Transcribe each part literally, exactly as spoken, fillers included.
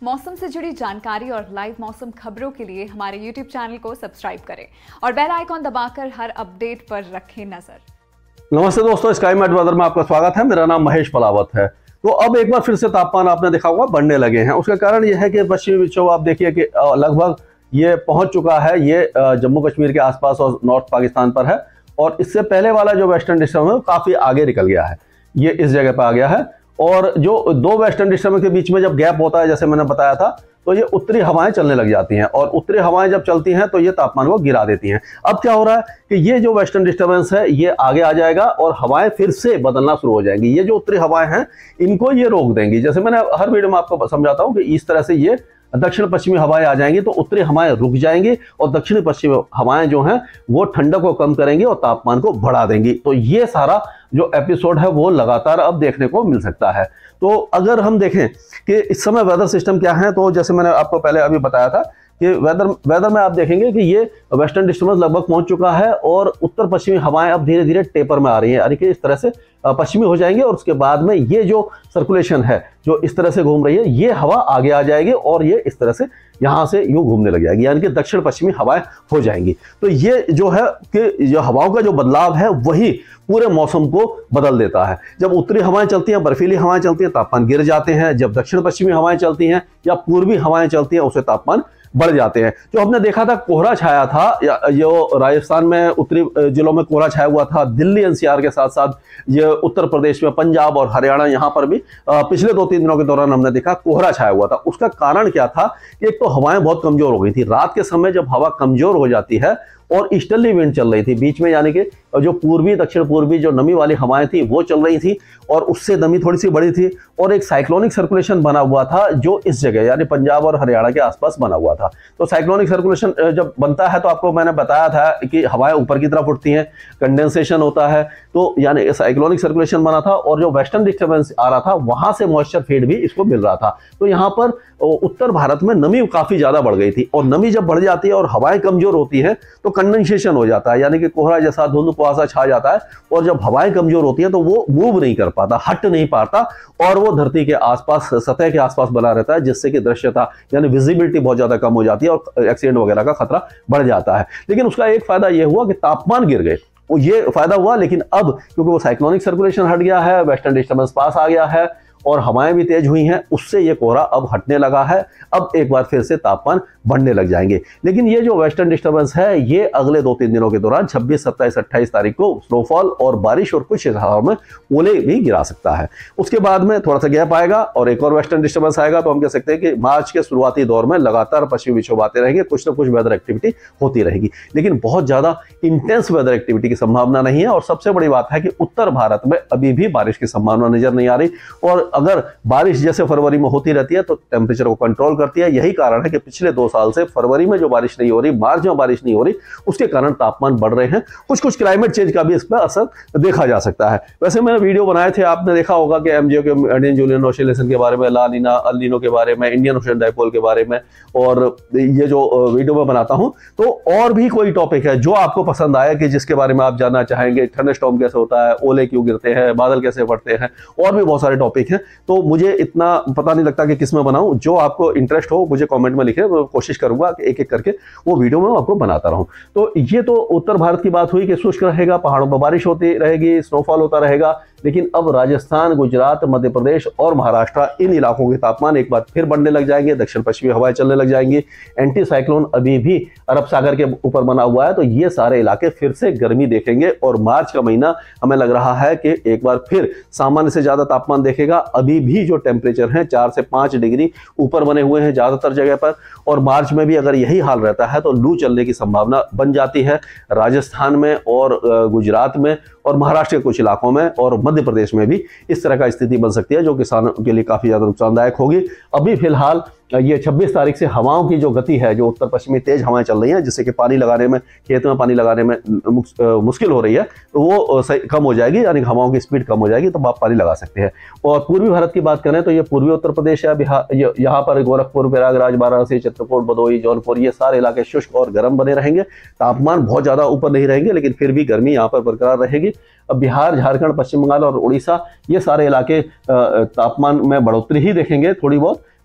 मौसम से जुड़ी जानकारी और लाइव मौसम खबरों के लिए हमारे यूट्यूब चैनल को सब्सक्राइब करें और बेल आइकॉन दबाकर हर अपडेट पर रखें नजर। नमस्ते दोस्तों, स्काई मैट वेदर में आपका स्वागत है। मेरा नाम महेश पलावत है। तो अब एक बार फिर से तापमान आपने देखा होगा बढ़ने लगे हैं। उसका कारण यह है कि पश्चिमी विक्षोभ आप देखिए कि लगभग ये पहुंच चुका है, ये जम्मू कश्मीर के आसपास और नॉर्थ पाकिस्तान पर है, और इससे पहले वाला जो वेस्टर्न डिस्टर्ब है वो काफी आगे निकल गया है, ये इस जगह पर आ गया है। और जो दो वेस्टर्न डिस्टर्ब के बीच में जब गैप होता है, जैसे मैंने बताया था, तो ये उत्तरी हवाएं चलने लग जाती हैं, और उत्तरी हवाएं जब चलती हैं तो ये तापमान को गिरा देती हैं। अब क्या हो रहा है कि ये जो वेस्टर्न डिस्टर्बेंस है ये आगे आ जाएगा और हवाएं फिर से बदलना शुरू हो जाएंगी। ये जो उत्तरी हवाएं हैं इनको ये रोक देंगी। जैसे मैंने हर वीडियो में आपको समझाता हूं कि इस तरह से ये दक्षिण पश्चिमी हवाएं आ जाएंगी तो उत्तरी हवाएं रुक जाएंगी, और दक्षिण पश्चिमी हवाएं जो हैं वो ठंडक को कम करेंगी और तापमान को बढ़ा देंगी। तो ये सारा जो एपिसोड है वो लगातार अब देखने को मिल सकता है। तो अगर हम देखें कि इस समय वेदर सिस्टम क्या है, तो जैसे मैंने आपको पहले अभी बताया था कि वेदर वेदर में आप देखेंगे कि ये वेस्टर्न डिस्टर्बेंस लगभग पहुंच चुका है और उत्तर पश्चिमी हवाएं अब धीरे धीरे टेपर में आ रही हैं, यानी कि इस तरह से पश्चिमी हो जाएंगे, और उसके बाद में ये जो सर्कुलेशन है जो इस तरह से घूम रही है ये हवा आगे आ जाएगी और ये इस तरह से यहाँ से यूं घूमने लग जाएगी, यानी कि दक्षिण पश्चिमी हवाएं हो जाएंगी। तो ये जो है कि जो हवाओं का जो बदलाव है वही पूरे मौसम को बदल देता है। जब उत्तरी हवाएं चलती हैं, बर्फीली हवाएं चलती हैं, तापमान गिर जाते हैं। जब दक्षिण पश्चिमी हवाएं चलती हैं या पूर्वी हवाएं चलती हैं उससे तापमान बढ़ जाते हैं। जो हमने देखा था कोहरा छाया था, जो राजस्थान में उत्तरी जिलों में कोहरा छाया हुआ था, दिल्ली एनसीआर के साथ साथ ये उत्तर प्रदेश में, पंजाब और हरियाणा, यहाँ पर भी पिछले दो तीन दिनों के दौरान हमने देखा कोहरा छाया हुआ था। उसका कारण क्या था कि एक तो हवाएं बहुत कमजोर हो गई थी। रात के समय जब हवा कमजोर हो जाती है और ईस्टर्ली विंड चल रही थी बीच में, यानी कि जो पूर्वी दक्षिण पूर्वी जो नमी वाली हवाएं थी वो चल रही थी, और उससे नमी थोड़ी सी बढ़ी थी, और एक साइक्लोनिक सर्कुलेशन बना हुआ था जो इस जगह यानी पंजाब और हरियाणा के आसपास बना हुआ था। तो साइक्लोनिक सर्कुलेशन जब बनता है तो आपको मैंने बताया था कि हवाएं ऊपर की तरफ उठती हैं, कंडेंसेशन होता है, तो यानी साइक्लोनिक सर्कुलेशन बना था, और जो वेस्टर्न डिस्टर्बेंस आ रहा था वहां से मॉइस्चर फीड भी इसको मिल रहा था। तो यहाँ पर उत्तर भारत में नमी काफी ज्यादा बढ़ गई थी, और नमी जब बढ़ जाती है और हवाएं कमजोर होती है तो कंडेंसेशन हो जाता है, यानी कि कोहरा जैसा धुंध कुहासा छा जाता है, और जब हवाएं कमजोर होती हैं तो वो मूव नहीं कर पाता, हट नहीं पाता, और वो धरती के आसपास, सतह के आसपास बना रहता है, जिससे कि दृश्यता यानी विजिबिलिटी बहुत ज्यादा कम हो जाती है और एक्सीडेंट वगैरह का खतरा बढ़ जाता है। लेकिन उसका एक फायदा यह हुआ कि तापमान गिर गए, वो ये फायदा हुआ। लेकिन अब क्योंकि वो साइक्लोनिक सर्कुलेशन हट गया है, वेस्टर्न डिस्टर्बेंस पास आ गया है और हवाएं भी तेज हुई हैं, उससे ये कोहरा अब हटने लगा है। अब एक बार फिर से तापमान बढ़ने लग जाएंगे। लेकिन ये जो वेस्टर्न डिस्टर्बेंस है ये अगले दो तीन दिनों के दौरान छब्बीस, सत्ताईस, अट्ठाईस तारीख को स्नोफॉल और बारिश और कुछ हिस्सों में ओले भी गिरा सकता है। उसके बाद में थोड़ा सा गैप आएगा और एक और वेस्टर्न डिस्टर्बेंस आएगा, तो हम कह सकते हैं कि मार्च के शुरुआती दौर में लगातार पश्चिमी विक्षोभ आते रहेंगे, कुछ ना कुछ वेदर एक्टिविटी होती रहेगी, लेकिन बहुत ज्यादा इंटेंस वेदर एक्टिविटी की संभावना नहीं है। और सबसे बड़ी बात है कि उत्तर भारत में अभी भी बारिश की संभावना नजर नहीं आ रही, और अगर बारिश जैसे फरवरी में होती रहती है तो टेम्परेचर को कंट्रोल करती है। यही कारण है कि पिछले दो साल से फरवरी में जो बारिश नहीं हो रही, मार्च में बारिश नहीं हो रही, उसके कारण तापमान बढ़ रहे हैं। कुछ कुछ क्लाइमेट चेंज का भी इस पर असर देखा जा सकता है। वैसे मैंने वीडियो बनाए थे, आपने देखा होगा कि एमजीओ के इंडियन जूलियन ऑसिलेशन के बारे में, ला नीना, अल नीनो के बारे में, इंडियन ओशन डाइपोल के बारे में, और ये जो वीडियो में बनाता हूं तो और भी कोई टॉपिक है जो आपको पसंद आया कि जिसके बारे में आप जानना चाहेंगे, थंडरस्टॉर्म कैसे होता है, ओले क्यों गिरते हैं, बादल कैसे फटते हैं, और भी बहुत सारे टॉपिक हैं। तो मुझे इतना पता नहीं लगता कि किस में बनाऊं। जो आपको इंटरेस्ट हो मुझे कमेंट में लिखें, मैं कोशिश करूंगा कि एक एक करके वो वीडियो में आपको बनाता रहूं। तो ये तो उत्तर भारत की बात हुई कि शुष्क रहेगा, पहाड़ों पर बारिश होती रहेगी, स्नोफॉल होता रहेगा। लेकिन अब राजस्थान, गुजरात, मध्य प्रदेश और महाराष्ट्र, इन इलाकों के तापमान एक बार फिर बढ़ने लग जाएंगे, दक्षिण पश्चिमी हवाएं चलने लग जाएंगी। एंटी साइक्लोन अभी भी अरब सागर के ऊपर बना हुआ है, तो ये सारे इलाके फिर से गर्मी देखेंगे, और मार्च का महीना हमें लग रहा है कि एक बार फिर सामान्य से ज्यादा तापमान देखेगा। अभी भी जो टेम्परेचर है चार से पांच डिग्री ऊपर बने हुए हैं ज्यादातर जगह पर, और मार्च में भी अगर यही हाल रहता है तो लू चलने की संभावना बन जाती है राजस्थान में और गुजरात में और महाराष्ट्र के कुछ इलाकों में, और मध्य प्रदेश में भी इस तरह का स्थिति बन सकती है, जो किसानों के लिए काफी ज्यादा नुकसानदायक होगी। अभी फिलहाल ये छब्बीस तारीख से हवाओं की जो गति है, जो उत्तर पश्चिमी तेज हवाएं चल रही हैं, जिससे कि पानी लगाने में, खेत में पानी लगाने में मुश्किल हो रही है, तो वो कम हो जाएगी, यानी हवाओं की स्पीड कम हो जाएगी, तो आप पानी लगा सकते हैं। और पूर्वी भारत की बात करें तो ये पूर्वी उत्तर प्रदेश है, बिहार, यहाँ पर गोरखपुर, प्रयागराज, वाराणसी, चित्रकूट, भदोही, जौनपुर, ये सारे इलाके शुष्क और गर्म बने रहेंगे। तापमान बहुत ज्यादा ऊपर नहीं रहेंगे, लेकिन फिर भी गर्मी यहाँ पर बरकरार रहेगी। अब बिहार, झारखंड, पश्चिम बंगाल और उड़ीसा, ये सारे इलाके तापमान में बढ़ोतरी ही देखेंगे थोड़ी बहुत,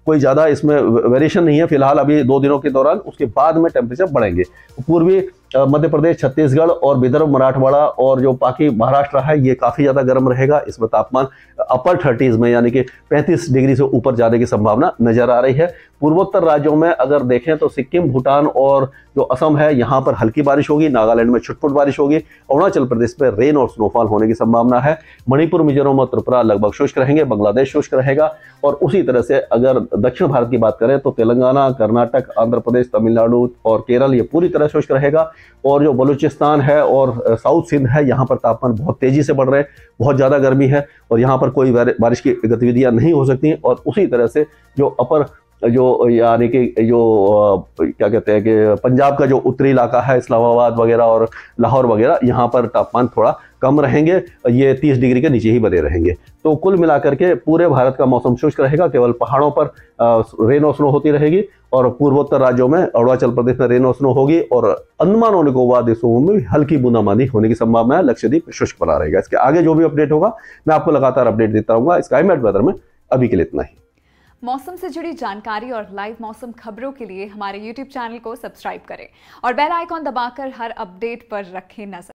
कोई ज़्यादा इसमें वेरिएशन नहीं है फिलहाल अभी दो दिनों के दौरान। उसके बाद में टेम्परेचर बढ़ेंगे। पूर्वी मध्य प्रदेश, छत्तीसगढ़ और विदर्भ, मराठवाड़ा और जो बाकी महाराष्ट्र है ये काफ़ी ज़्यादा गर्म रहेगा। इसमें तापमान अपर थर्टीज़ में यानी कि पैंतीस डिग्री से ऊपर जाने की संभावना नजर आ रही है। पूर्वोत्तर राज्यों में अगर देखें तो सिक्किम, भूटान और जो असम है यहाँ पर हल्की बारिश होगी। नागालैंड में छुटपुट बारिश होगी। अरुणाचल प्रदेश में रेन और स्नोफॉल होने की संभावना है। मणिपुर, मिजोरम और त्रिपुरा लगभग शुष्क रहेंगे। बांग्लादेश शुष्क रहेगा। और उसी तरह से अगर दक्षिण भारत की बात करें तो तेलंगाना, कर्नाटक, आंध्र प्रदेश, तमिलनाडु और केरल ये पूरी तरह शुष्क रहेगा। और जो बलूचिस्तान है और साउथ सिंध है यहाँ पर तापमान बहुत तेजी से बढ़ रहे हैं, बहुत ज़्यादा गर्मी है और यहाँ पर कोई बारिश की गतिविधियाँ नहीं हो सकती। और उसी तरह से जो अपर जो यानी कि जो क्या कहते हैं कि पंजाब का जो उत्तरी इलाका है, इस्लामाबाद वगैरह और लाहौर वगैरह, यहाँ पर तापमान थोड़ा कम रहेंगे। ये तीस डिग्री के नीचे ही बने रहेंगे। तो कुल मिलाकर के पूरे भारत का मौसम शुष्क रहेगा। केवल पहाड़ों पर रेन और स्नो होती रहेगी और पूर्वोत्तर राज्यों में अरुणाचल प्रदेश में रेन और स्नो होगी और अंडमान और निकोबार देशों में हल्की बूंदाबांदी होने की संभावना है। लक्षद्वीप शुष्क बना रहेगा। इसके आगे जो भी अपडेट होगा मैं आपको लगातार अपडेट देता रहूंगा। स्काई मैट वेदर में अभी के लिए इतना ही। मौसम से जुड़ी जानकारी और लाइव मौसम खबरों के लिए हमारे यूट्यूब चैनल को सब्सक्राइब करें और बेल आइकॉन दबाकर हर अपडेट पर रखें नजर।